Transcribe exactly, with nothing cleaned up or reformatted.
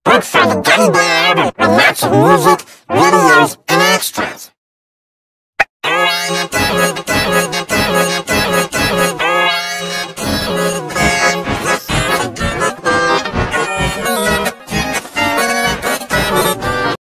Look for the Gummy Bear, romantic music, videos,